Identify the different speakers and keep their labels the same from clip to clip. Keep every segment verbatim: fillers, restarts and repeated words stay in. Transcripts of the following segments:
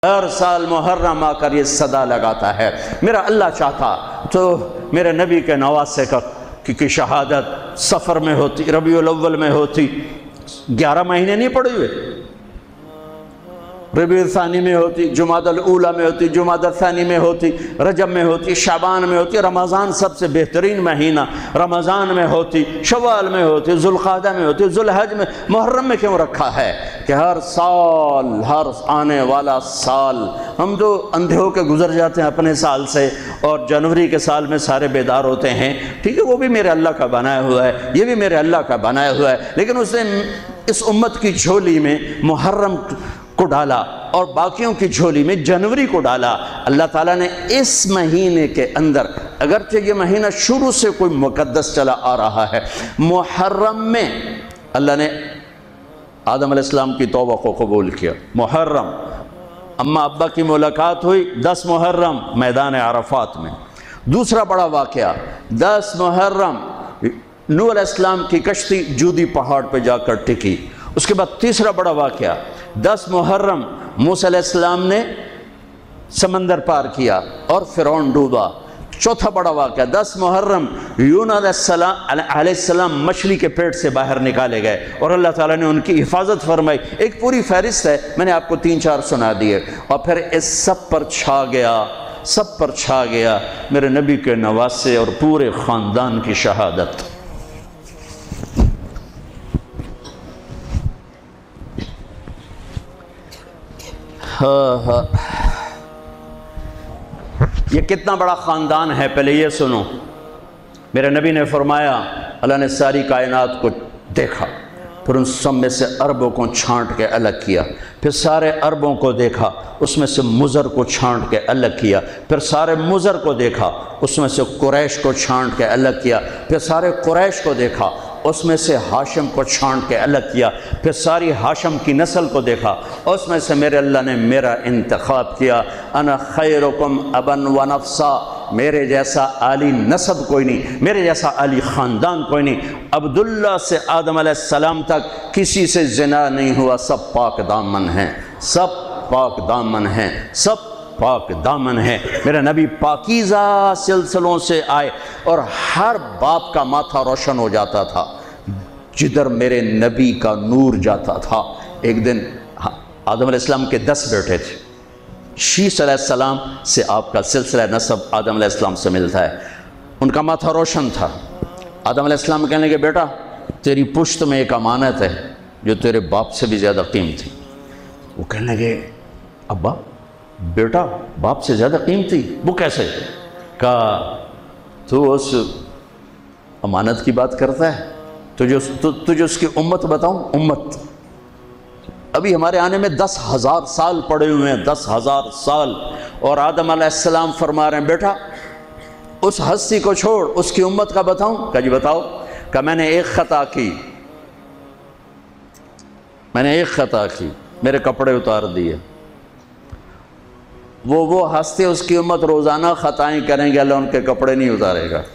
Speaker 1: ہر سال محرم آ کر یہ صدا لگاتا ہے۔ میرا اللہ چاہتا تو میرے نبی کے نواسے کا کی شہادت سفر میں ہوتی، ربیع الاول میں ہوتی، گیارہ مہینے نہیں پڑے ہوئے، ربیع الثانی میں ہوتی، جمادی الاولیٰ میں ہوتی، جمادی الثانی میں ہوتی، رجب میں ہوتی، شعبان میں ہوتی، رمضان سب سے بہترین مہینہ رمضان میں ہوتی، شوال میں ہوتی، ذوالقعدہ میں ہوتی، ذوالحج میں، محرم میں کیوں رکھا ہے کہ ہر سال، ہر آنے والا سال ہم تو اندھے ہو کے گزر جاتے ہیں اپنے سال سے، اور جنوری کے سال میں سارے بیدار ہوتے ہیں، ٹھیک ہے، وہ بھی میرے اللہ کا بنایا ہوا ہے، یہ بھی میرے اللہ کا بنایا ہوا ہے، لیکن اس نے اس امت کی جھولی میں محرم کو ڈالا اور باقیوں کی جھولی میں جنوری کو ڈالا۔ اللہ تعالیٰ نے اس مہینے کے اندر، اگرچہ یہ مہینہ شروع سے کوئی مقدس چلا آ رہا ہے، محرم میں اللہ نے آدم علیہ السلام کی توبہ کو قبول کیا۔ محرم، اماں ابا کی ملاقات ہوئی دس محرم میدان عرفات میں۔ دوسرا بڑا واقعہ، دس محرم نوح علیہ السلام کی کشتی جودی پہاڑ پہ جا کر ٹکی۔ اس کے بعد تیسرا بڑا واقعہ، دس محرم موسیٰ علیہ السلام نے سمندر پار کیا اور فرعون ڈوبا۔ چوتھا بڑا واقعہ، دس محرم یونس علیہ السلام علیہ السلام مچھلی کے پیٹ سے باہر نکالے گئے اور اللہ تعالیٰ نے ان کی حفاظت فرمائی۔ ایک پوری فہرست ہے، میں نے آپ کو تین چار سنا دیے۔ اور پھر اس سب پر چھا گیا، سب پر چھا گیا میرے نبی کے نواسے اور پورے خاندان کی شہادت۔ ہاں ہاں یہ کتنا بڑا خاندان ہے، پہلے یہ سنو۔ میرے نبی نے فرمایا، اللہ نے ساری کائنات کو دیکھا، پھر ان سب میں سے عربوں کو چھانٹ کے الگ کیا، پھر سارے عربوں کو دیکھا، اس میں سے مضر کو چھانٹ کے الگ کیا، پھر سارے مضر کو دیکھا، اس میں سے قریش کو چھانٹ کے الگ کیا، پھر سارے قریش کو دیکھا، اس میں سے ہاشم کو چھانٹ کے الگ کیا، پھر ساری ہاشم کی نسل کو دیکھا، اس میں سے میرے اللہ نے میرا انتخاب کیا۔ انا خیرکم ابن و نفسا، میرے جیسا عالی نسب کوئی نہیں، میرے جیسا عالی خاندان کوئی نہیں۔ عبداللہ سے آدم علیہ السلام تک کسی سے زنا نہیں ہوا، سب پاک دامن ہیں، سب پاک دامن ہیں، سب پاک دامن ہے۔ میرا نبی پاکیزہ سلسلوں سے آئے اور ہر باپ کا ماتھا روشن ہو جاتا تھا جدھر میرے نبی کا نور جاتا تھا۔ ایک دن آدم علیہ السلام کے دس بیٹے تھے، شیث علیہ السلام سے آپ کا سلسلہ نسب آدم علیہ السلام سے ملتا ہے، ان کا ماتھا روشن تھا۔ آدم علیہ السلام کہنے لگے، بیٹا تیری پشت میں ایک امانت ہے جو تیرے باپ سے بھی زیادہ قیمتی۔ وہ کہنے لگے، ابا بیٹا باپ سے زیادہ قیمتی؟ وہ کیسے؟ کہا تو اس امانت کی بات کرتا ہے، تجھے تجھے اس کی امت بتاؤں؟ امت ابھی ہمارے آنے میں دس ہزار سال پڑے ہوئے ہیں، دس ہزار سال، اور آدم علیہ السلام فرما رہے ہیں، بیٹا اس ہستی کو چھوڑ، اس کی امت کا بتاؤں؟ کہا جی بتاؤ۔ کہ میں نے ایک خطا کی، میں نے ایک خطا کی، میرے کپڑے اتار دیے۔ وہ وہ ہستے اس کی امت روزانہ خطائیں کریں گے، اللہ ان کے کپڑے نہیں اتارے گا۔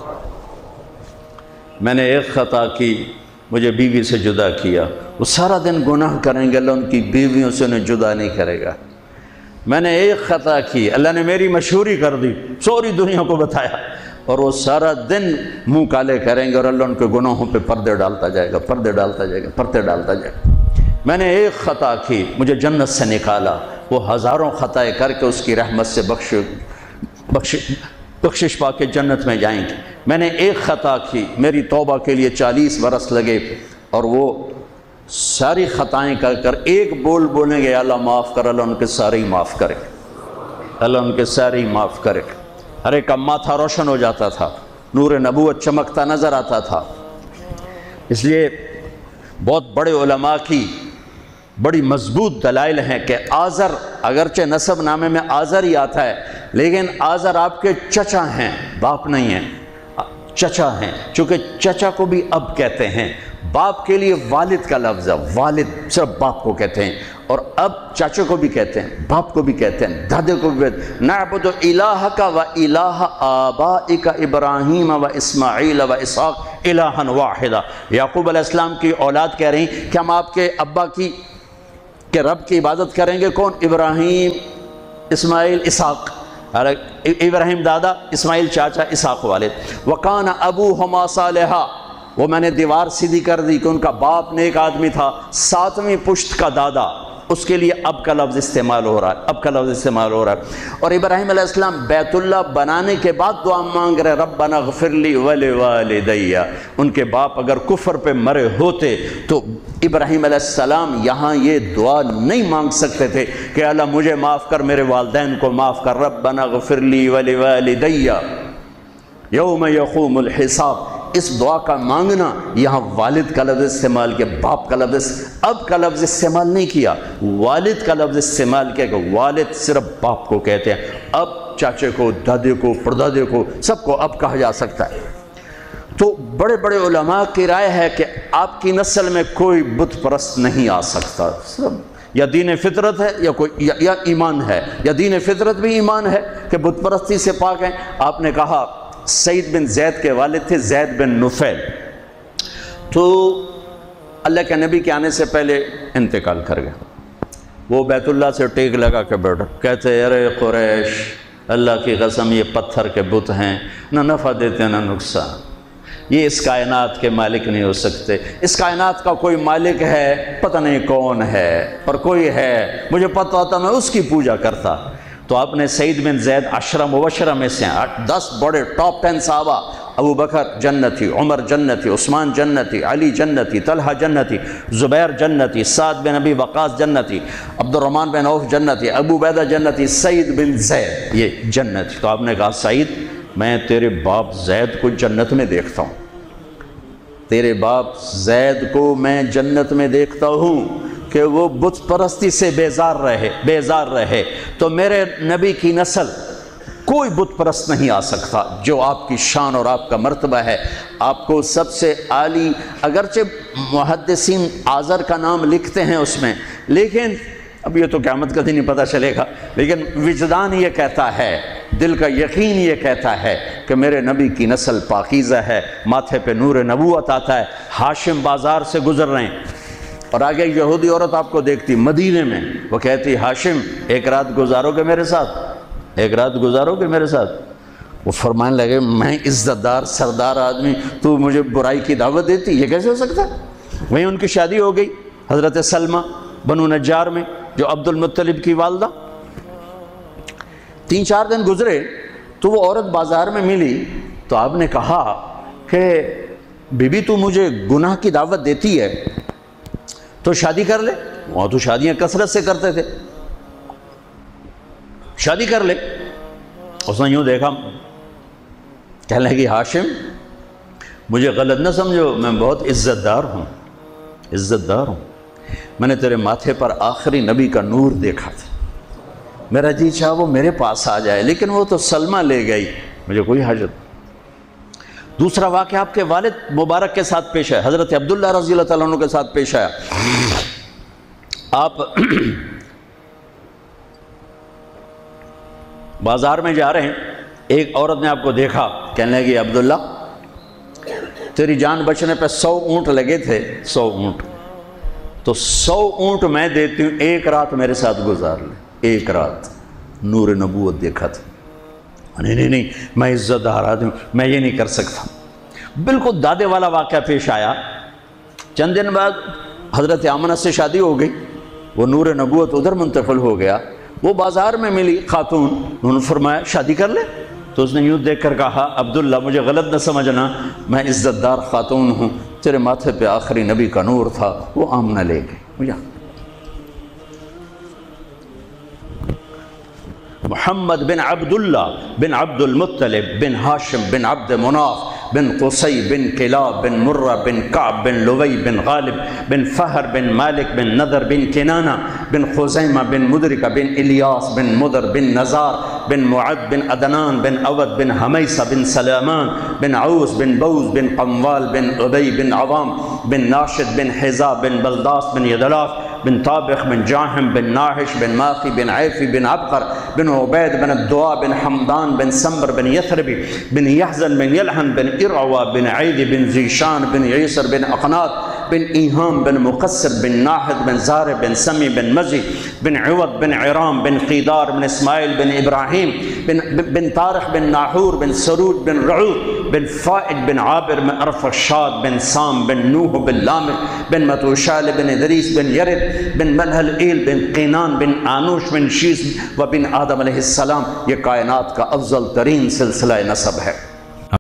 Speaker 1: میں نے ایک خطا کی، مجھے بیوی سے جدا کیا، وہ سارا دن گناہ کریں گے، اللہ ان کی بیویوں سے انہیں جدا نہیں کرے گا۔ میں نے ایک خطا کی، اللہ نے میری مشہوری کر دی، سوری دنیا کو بتایا، اور وہ سارا دن منہ کالے کریں گے اور اللہ ان کے گناہوں پہ پردے ڈالتا جائے گا، پردے ڈالتا جائے گا، پردے ڈالتا جائے گا۔ میں نے ایک خطا کی، مجھے جنت سے نکالا، وہ ہزاروں خطائیں کر کے اس کی رحمت سے بخش بخش بخشش پا کے جنت میں جائیں گے۔ میں نے ایک خطا کی، میری توبہ کے لیے چالیس برس لگے، اور وہ ساری خطائیں کر کر ایک بول بولیں گے، اللہ معاف کر، اللہ ان کے سارے ہی معاف کرے، اللہ ان کے سارے ہی معاف کرے۔ ہر ایک کا ماتھا روشن ہو جاتا تھا، نور نبوت چمکتا نظر آتا تھا۔ اس لیے بہت بڑے علماء کی بڑی مضبوط دلائل ہیں کہ آزر، اگرچہ نسب نامے میں آزر ہی آتا ہے، لیکن آزر آپ کے چچا ہیں، باپ نہیں ہیں، چچا ہیں، چونکہ چچا کو بھی اب کہتے ہیں۔ باپ کے لیے والد کا لفظ ہے، والد صرف باپ کو کہتے ہیں، اور اب چاچوں کو بھی کہتے ہیں، باپ کو بھی کہتے ہیں، دادے کو بھی کہتے ہیں۔ نعبد الہک و الہ آبائک ابراہیم و اسماعیل و اسحاق الہا واحدا۔ یعقوب علیہ السلام کی اولاد کہہ رہی کہ ہم آپ کے ابا کی کہ رب کی عبادت کریں گے کون؟ ابراہیم، اسماعیل، اسحاق۔ ابراہیم دادا، اسماعیل چاچا، اسحاق والد۔ وَقَانَ أَبُوهُمَا صَالِحًا، وہ میں نے دیوار سیدھی کر دی کہ ان کا باپ نیک آدمی تھا۔ ساتویں پشت کا دادا، اس کے لیے اب کا لفظ استعمال ہو رہا ہے، اب کا لفظ استعمال ہو رہا ہے۔ اور ابراہیم علیہ السلام بیت اللہ بنانے کے بعد دعا مانگ رہے ربنا اغفر لی ولوالدی۔ ان کے باپ اگر کفر پہ مرے ہوتے تو ابراہیم علیہ السلام یہاں یہ دعا نہیں مانگ سکتے تھے کہ اللہ مجھے معاف کر، میرے والدین کو معاف کر، ربنا اغفر لی ولوالدی یوم یقوم الحساب۔ اس دعا کا مانگنا یہاں والد کا لفظ استعمال کیا، باپ کا لفظ، اب کا لفظ استعمال نہیں کیا، والد کا لفظ استعمال کیا کہ والد صرف باپ کو کہتے ہیں، اب چاچے کو، دادے کو، پردادے کو، سب کو اب کہا جا سکتا ہے۔ تو بڑے بڑے علماء کی رائے ہے کہ آپ کی نسل میں کوئی بت پرست نہیں آ سکتا، صرف یا دین فطرت ہے یا کوئی یا, یا ایمان ہے، یا دین فطرت بھی ایمان ہے کہ بت پرستی سے پاک ہیں۔ آپ نے کہا سعید بن زید کے والد تھے زید بن نفیل، تو اللہ کے نبی کے آنے سے پہلے انتقال کر گئے۔ وہ بیت اللہ سے ٹیک لگا کے بیٹھا، کہتے ارے قریش، اللہ کی قسم یہ پتھر کے بت ہیں، نہ نفع دیتے نہ نقصان، یہ اس کائنات کے مالک نہیں ہو سکتے۔ اس کائنات کا کوئی مالک ہے، پتہ نہیں کون ہے، پر کوئی ہے، مجھے پتہ ہوتا میں اس کی پوجا کرتا۔ تو آپ نے سعید بن زید عشرہ مبشرہ میں سے دس بڑے ٹاپ ٹین صحابہ، ابو بکر جنتی، عمر جنتی، عثمان جنتی، علی جنتی، طلحہ جنتی، زبیر جنتی، سعد بن ابی وقاص جنتی، عبد الرحمن بن عوف جنتی، ابو عبیدہ جنتی، سعید بن زید یہ جنتی۔ تو آپ نے کہا سعید میں تیرے باپ زید کو جنت میں دیکھتا ہوں، تیرے باپ زید کو میں جنت میں دیکھتا ہوں کہ وہ بت پرستی سے بیزار رہے بیزار رہے تو میرے نبی کی نسل کوئی بت پرست نہیں آ سکتا جو آپ کی شان اور آپ کا مرتبہ ہے۔ آپ کو سب سے عالی، اگرچہ محدثین آذر کا نام لکھتے ہیں اس میں، لیکن اب یہ تو قیامت کا دن نہیں پتہ چلے گا، لیکن وجدان یہ کہتا ہے، دل کا یقین یہ کہتا ہے کہ میرے نبی کی نسل پاکیزہ ہے، ماتھے پہ نور نبوت آتا ہے۔ ہاشم بازار سے گزر رہے ہیں اور آگے یہودی عورت آپ کو دیکھتی مدینے میں، وہ کہتی ہاشم ایک رات گزارو گے میرے ساتھ، ایک رات گزارو گے میرے ساتھ؟ وہ فرمانے لگے میں عزت دار سردار آدمی، تو مجھے برائی کی دعوت دیتی، یہ کیسے ہو سکتا ہے؟ وہیں ان کی شادی ہو گئی حضرت سلمہ بنو نجار میں، جو عبد المطلب کی والدہ۔ تین چار دن گزرے تو وہ عورت بازار میں ملی، تو آپ نے کہا کہ بی بی تو مجھے گناہ کی دعوت دیتی ہے تو شادی کر لے، وہاں تو شادیاں کثرت سے کرتے تھے، شادی کر لے۔ اس نے یوں دیکھا، کہنے لگی ہاشم مجھے غلط نہ سمجھو، میں بہت عزت دار ہوں، عزت دار ہوں، میں نے تیرے ماتھے پر آخری نبی کا نور دیکھا تھا، میرا جی چاہا وہ میرے پاس آ جائے، لیکن وہ تو سلمہ لے گئی، مجھے کوئی حاجت۔ دوسرا واقعہ آپ کے والد مبارک کے ساتھ پیش آیا، حضرت عبداللہ رضی اللہ تعالیٰ عنہ کے ساتھ پیش آیا۔ آپ بازار میں جا رہے ہیں، ایک عورت نے آپ کو دیکھا، کہنے لگی عبداللہ تیری جان بچنے پہ سو اونٹ لگے تھے، سو اونٹ، تو سو اونٹ میں دیتی ہوں، ایک رات میرے ساتھ گزار لے، ایک رات۔ نور نبوت دیکھا تھا، نہیں نہیں نہیں میں عزت دار آدمی ہوں، میں یہ نہیں کر سکتا۔ بالکل دادے والا واقعہ پیش آیا۔ چند دن بعد حضرت آمنہ سے شادی ہو گئی، وہ نور نبوت ادھر منتقل ہو گیا، وہ بازار میں ملی خاتون، انہوں نے فرمایا شادی کر لے، تو اس نے یوں دیکھ کر کہا عبداللہ مجھے غلط نہ سمجھنا، میں عزت دار خاتون ہوں، تیرے ماتھے پہ آخری نبی کا نور تھا، وہ آمنہ لے گئی مجھے۔ محمد بن عبداللہ بن عبد المطلب بن ہاشم بن عبد مناف بن قصی بن کلاب بن مرہ بن کعب بن لوی بن غالب بن فہر بن مالک بن نضر بن کنانہ بن خزیمہ بن مدرکہ بن الیاس بن مدر بن نزار بن معد بن عدنان بن عود بن حمیسہ بن سلامان بن عوس بن بوز بن قموال بن عبی بن عوام بن ناشد بن حزا بن بلداس بن یدلاف بن طابخ بن جاہم بن ناحش بن ماخی بن عیفی بن عبقر بن عبید بن الدعاء بن حمدان بن سمبر بن یثربی بن یحزن بن یلحن بن ارعوا بن عید بن زیشان بن عیسر بن اقنات بن ایہام بن مقصر بن ناحد بن زارع بن سمی بن مزی بن عوض بن عرام بن قیدار بن اسماعیل بن ابراہیم بن, بن طارق بن ناحور بن سرود بن رعود بن فائد بن عابر بن ارفشاد بن سام بن نوح بن لامح بن متوشال بن ادریس بن یرد بن ملحل ایل بن قینان بن آنوش بن شیس و بن آدم علیہ السلام. یہ کائنات کا افضل ترین سلسلہ نسب ہے.